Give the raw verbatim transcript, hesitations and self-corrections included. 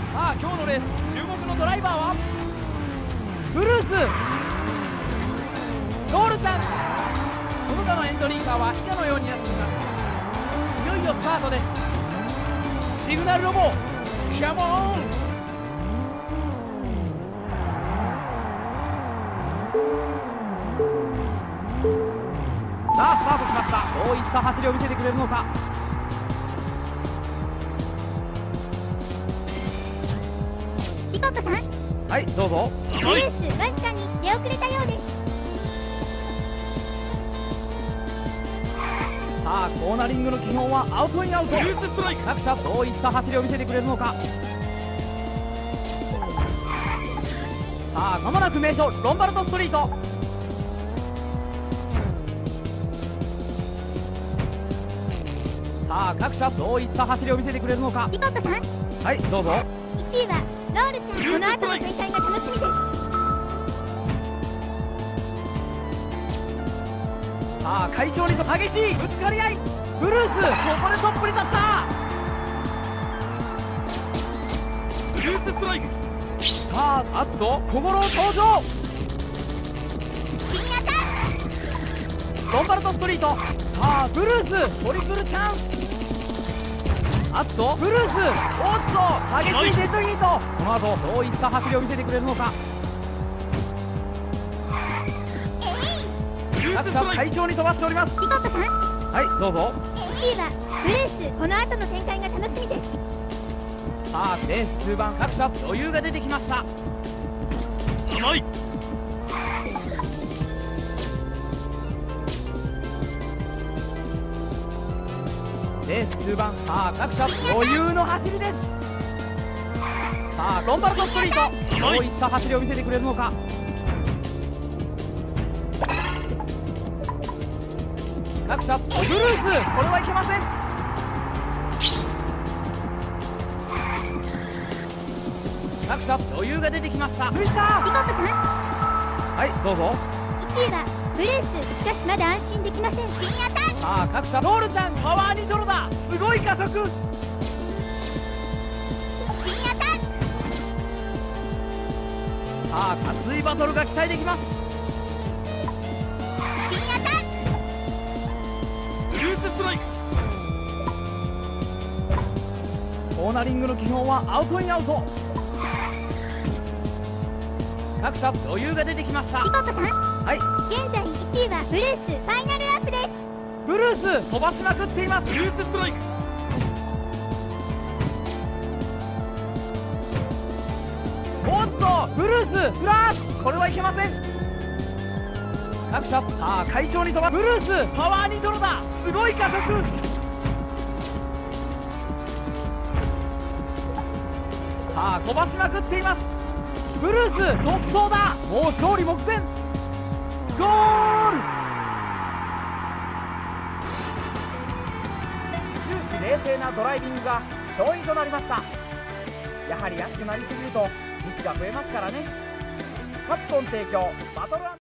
さあ今日のレース注目のドライバーはブルースロールさん。その他のエントリーカーは以下のようになっています。いよいよスタートです。シグナルロボキャモン。さあスタートしました。どういった走りを見せてくれるのか。 ピコットさん、 はいどうぞ。 ブルースわずかに出遅れたようです。 さあコーナリングの基本はアウトインアウト。各社どういった走りを見せてくれるのか。さあまもなく名所ロンバルドストリート。さあ各社どういった走りを見せてくれるのか。 ピコットさん、 はいどうぞ。 いちいはロールさん。この後の展開が楽しみです。 さあ快調にと激しいぶつかり合い。ブルースここでトップに立った。 ブルースストライク。 さああっと小五郎登場。 新アタッロンバルドストリート。さあブルーストリプルチャンス。あっとブルースおっと激しいデッドヒート。この後どういった走りを見せてくれるのか。各社快調に飛ばしております。 ピコットさん、 はいどうぞ。 いちいはブルース。この後の展開が楽しみです。 さあレース中盤各社余裕が出てきました。 甘い。 レース中盤さあ各社余裕の走りです。さあロンバルドストリートどういった走りを見せてくれるのか。各社ブルースこれはいけません。各社余裕が出てきました。 ピコットさん、 はいどうぞ。 いちいはブルース。しかしまだ安心できません。新アタック。 さあ各社ロールちゃんパワーニトロだ。すごい加速。 新アタック。 さあ熱いバトルが期待できます。 新アタック。 ブルースストライク。 コーナリングの基本はアウトインアウト。各社余裕が出てきました。 ピコットさん、 はい現在いちいはブルース。ファイナルアップです。 ブルース飛ばしまくっています。 ブルースストライク。 おっとブルースフラッシュこれはいけません。各社さあ快調に飛ばす。ブルースパワーニトロだ。すごい加速。さあ飛ばしまくっています。ブルース独走だ。もう勝利目前。ゴール。終始冷静なドライビングが勝因となりました。やはり安くなりすぎるとミスが増えますからね。カプコン提供バトル